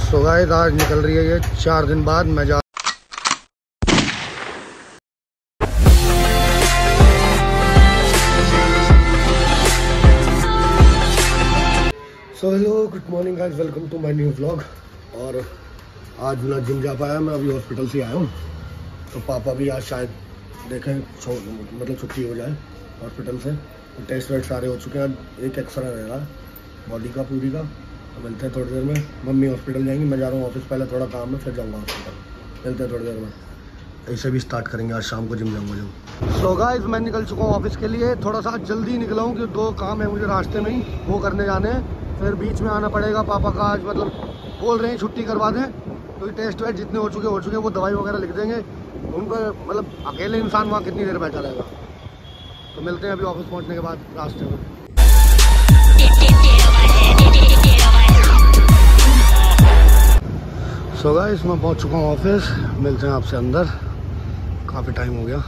So guys आज निकल रही है ये 4 दिन बाद मैं जा सो hello good morning guys, welcome to my new vlog. और आज ना जिम जा पाया, मैं अभी हॉस्पिटल से आया हूँ। तो पापा भी आज शायद देखें मतलब छुट्टी हो जाए हॉस्पिटल से। तो टेस्ट वेस्ट सारे हो चुके हैं, एक एक्सरा रह रहा है बॉडी का पूरी का। तो मिलते हैं थोड़ी देर में। मम्मी हॉस्पिटल जाएंगी, मैं जा रहा हूँ ऑफिस, पहले थोड़ा काम है फिर जाऊँगा हॉस्पिटल। मिलते हैं थोड़ी देर में। ऐसे भी स्टार्ट करेंगे, आज शाम को जिम जाऊँगा जब। सो गाइस मैं निकल चुका हूँ ऑफिस के लिए। थोड़ा सा जल्दी निकला हूँ क्योंकि 2 काम है मुझे रास्ते में ही, वो करने जाने हैं। फिर बीच में आना पड़ेगा, पापा का आज मतलब बोल रहे हैं छुट्टी करवा दें। तो टेस्ट वेस्ट जितने हो चुके वो दवाई वगैरह लिख देंगे उनको। मतलब अकेले इंसान वहाँ कितनी देर बैठा रहेगा। तो मिलते हैं अभी ऑफिस पहुँचने के बाद रास्ते में। सो गाइस मैं पहुँच चुका हूँ ऑफिस, मिलते हैं आपसे अंदर, काफ़ी टाइम हो गया।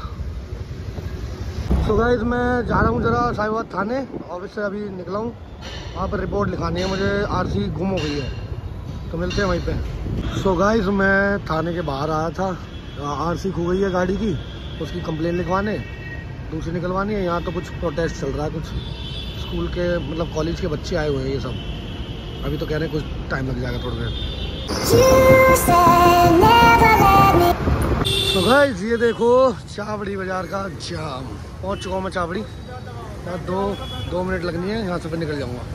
सो गाइस मैं जा रहा हूँ ज़रा साहिबाबाद थाने, ऑफिस से अभी निकला हूँ। वहाँ पर रिपोर्ट लिखानी है मुझे, आरसी गुम हो गई है। तो मिलते हैं वहीं पे। सो गाइस मैं थाने के बाहर आया था, आरसी खो गई है गाड़ी की, उसकी कंप्लेन लिखवाने, दूसरी निकलवानी है। यहाँ तो कुछ प्रोटेस्ट चल रहा है, कुछ स्कूल के मतलब कॉलेज के बच्चे आए हुए हैं ये सब। अभी तो कह रहे हैं कुछ टाइम लग जाएगा थोड़ी देर। तो गाइस ये देखो चावड़ी बाजार का जाम। पहुंच चुका हूँ मैं चावड़ी। यार दो मिनट लगनी है, यहाँ से फिर निकल जाऊँगा।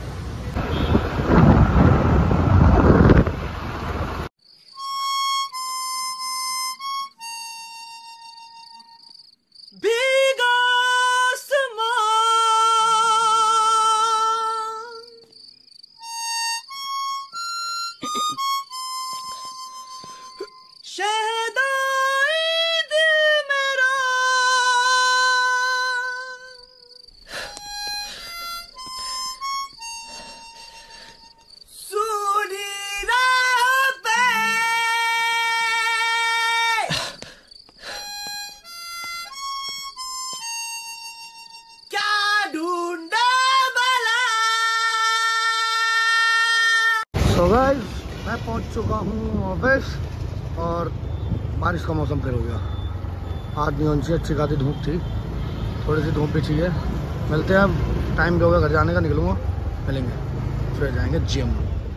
तो गाइस मैं पहुंच चुका हूँ ऑफिस और बारिश का मौसम फिर हो गया। आज नहीं होनी चाहिए, अच्छी खासी धूप थी, थोड़ी सी धूप भी चाहिए। मिलते हैं अब, टाइम भी हो गया घर जाने का, निकलूँगा, मिलेंगे फिर जाएंगे जिम।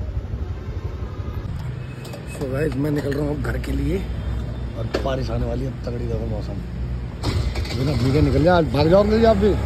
तो गाइस मैं निकल रहा हूँ अब घर के लिए और बारिश आने वाली है तगड़ी जगह मौसम। बिना भीगे निकल जाए, आज भाग जाओगे आप भी।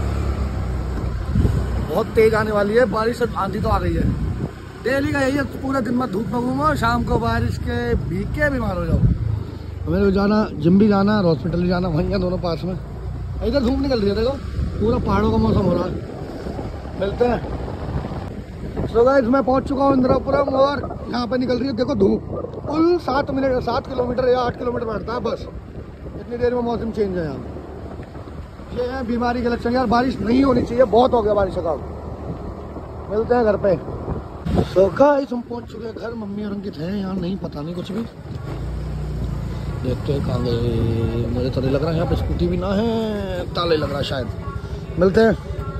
बहुत तेज आने वाली है बारिश, आंधी तो आ गई है। डेली का यही है, पूरा दिन में धूप में घूमो, शाम को बारिश के भीग के बीमार हो जाओ। मेरे को जाना, जिम भी जाना और हॉस्पिटल भी जाना, वहीं है दोनों पास में। इधर धूप निकल रही है, देखो पूरा पहाड़ों का मौसम हो रहा है। मिलते हैं। सो गाइस मैं पहुंच चुका हूँ इंदिरापुरम और यहाँ पे निकल रही है देखो धूप। कुल 7 किलोमीटर या 8 किलोमीटर बैठता है बस, इतनी देर में मौसम चेंज है यहाँ। ये है बीमारी के लक्षण यार, बारिश नहीं होनी चाहिए, बहुत हो गया बारिश का। मिलते हैं घर पे। सो गाइस हम पहुंच चुके हैं घर। मम्मी और अंकित हैं यहाँ, नहीं पता नहीं कुछ भी, देखते हैं कहाँ गए। मुझे तो नहीं लग रहा है यहाँ पे स्कूटी भी ना है, ताले लग रहा है शायद। मिलते हैं।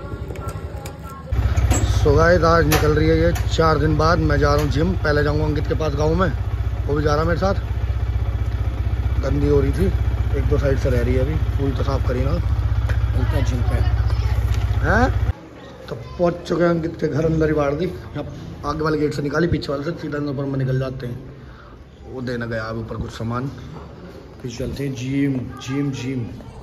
सो गाइस आज निकल रही है ये 4 दिन बाद मैं जा रहा हूँ जिम। पहले जाऊँगा अंकित के पास गाँव में, वो भी जा रहा है मेरे साथ। गंदी हो रही थी, 1-2 साइड से रह रही है, अभी पूरी तो साफ करी ना। मिलते हैं जिम पे हैं। तो पहुंच चुके हैं अंकित के घर, अंदर ही बाढ़ दी। आगे वाले गेट से निकाली, पीछे वाले से सीधा ऊपर में निकल जाते हैं। वो देना गया अब ऊपर कुछ सामान, फिर चलते हैं जिम।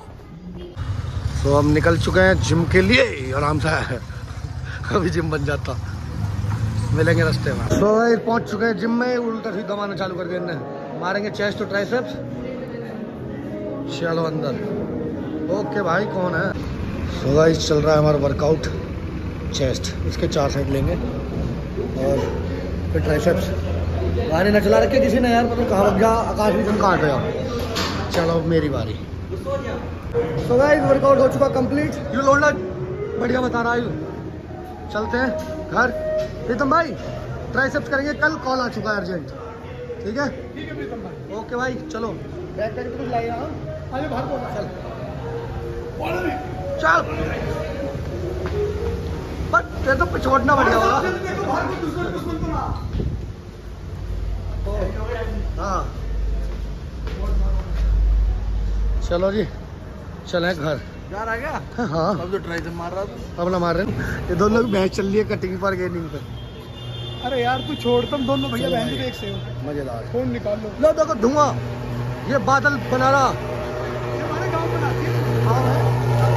तो हम निकल चुके हैं जिम के लिए, आराम से अभी जिम बन जाता। मिलेंगे रास्ते में। तो पहुंच चुके हैं जिम में, उल्टा सीधा मारना चालू कर दिया। मारेंगे चेस्ट और ट्राइसेप्स। चलो अंदर। ओके भाई कौन है। सो गाइस चल रहा है हमारा वर्कआउट। चेस्ट इसके 4 साइड लेंगे और फिर ट्राइसेप्स। गाने न चला रखे किसी ने यार, मतलब कहाँ लग गया, आकाश भी काट गया। चलो मेरी बारी। सो गाइस वर्कआउट हो चुका कंप्लीट। यू लोल्डा बढ़िया बता रहा है। चलते हैं घर। प्रीतम भाई ट्राइसेप्स करेंगे कल, कॉल आ चुका है अर्जेंट। ठीक है प्रीतम भाई। ओके भाई चलो बैक करके कुछ लाइए। चल बट ये तो पिछोड़ना बढ़िया होगा। हाँ चलो जी चले घर। यार आ गया। हाँ अब तो ट्राई मार रहा था। अब ना मार रहे हैं। ये दोनों लोग मैच चल रही है कटिंग पर गेमिंग पे। अरे यार तू छोड़, तुम दोनों भैया बहन से देख से हो। मजेदार। फोन निकाल लो। लो देखो धुआं, ये बादल बना रहा। ये हमारे गांव में आती है। हाँ है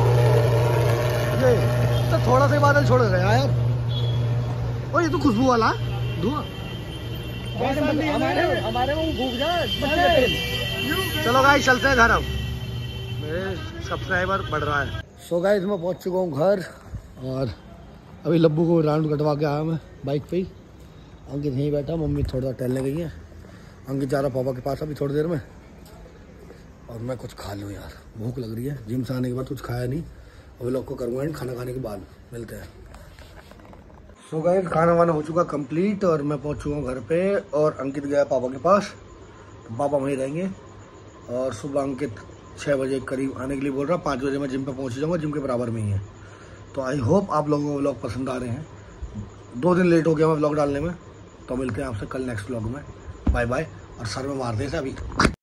ये तो थोड़ा सा बादल छोड़ गया यार। ओ ये तो खुशबू वाला धुआं। हमारे वो भूख जाए। चलो गाइस चलते हैं घर। अब मेरे सब्सक्राइबर बढ़ रहा है। सो गाइस मैं पहुंच चुका हूँ घर और अभी लब्बू को राउंड कटवा के आया मैं बाइक पे ही। अंकित यहीं बैठा, मम्मी थोड़ा टहलने गई है। अंकित जा रहा पापा के पास अभी थोड़ी देर में। और मैं कुछ खा लूँ यार, भूख लग रही है। जिम से आने के बाद कुछ खाया नहीं। अभी लोग को करूँगा एंड खाना खाने के बाद मिलते हैं। सो गाइस खाना वाना हो चुका कंप्लीट और मैं पहुंच चुका हूँ घर पे। और अंकित गया पापा के पास, तो पापा वहीं रहेंगे। और सुबह अंकित 6 बजे करीब आने के लिए बोल रहा। 5 बजे मैं जिम पे पहुंच जाऊँगा, जिम के बराबर में ही है। तो आई होप आप लोगों को व्लॉग पसंद आ रहे हैं। 2 दिन लेट हो गया मैं व्लॉग डालने में। तो मिलते हैं आपसे कल नेक्स्ट व्लॉग में। Bye bye. और सर में मार दे अभी।